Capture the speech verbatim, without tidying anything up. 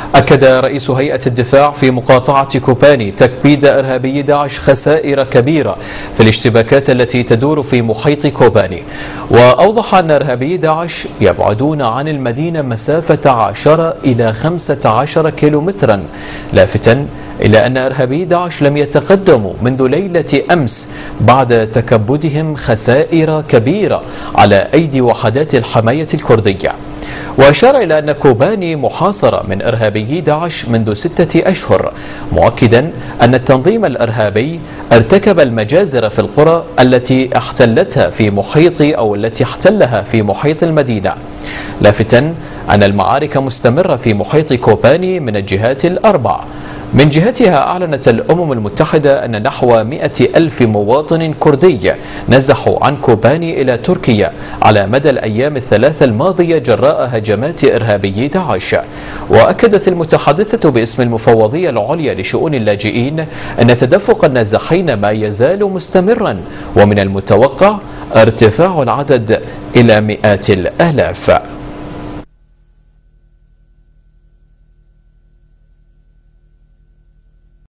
أكد رئيس هيئة الدفاع في مقاطعة كوباني تكبيد إرهابي داعش خسائر كبيرة في الاشتباكات التي تدور في محيط كوباني، وأوضح أن إرهابي داعش يبعدون عن المدينة مسافة عشرة إلى خمسة عشر كيلومترا، لافتا إلى أن إرهابي داعش لم يتقدموا منذ ليلة أمس بعد تكبدهم خسائر كبيرة على أيدي وحدات الحماية الكردية. وأشار إلى أن كوباني محاصرة من إرهابي داعش منذ ستة أشهر، مؤكدا أن التنظيم الإرهابي ارتكب المجازر في القرى التي احتلتها في محيط أو التي احتلها في محيط المدينة، لافتا أن المعارك مستمرة في محيط كوباني من الجهات الأربع. من جهتها أعلنت الأمم المتحدة أن نحو مئة ألف مواطن كردي نزحوا عن كوباني إلى تركيا على مدى الأيام الثلاثة الماضية جراء هجمات إرهابي داعش. وأكدت المتحدثة باسم المفوضية العليا لشؤون اللاجئين أن تدفق النازحين ما يزال مستمرا، ومن المتوقع ارتفاع العدد إلى مئات الآلاف.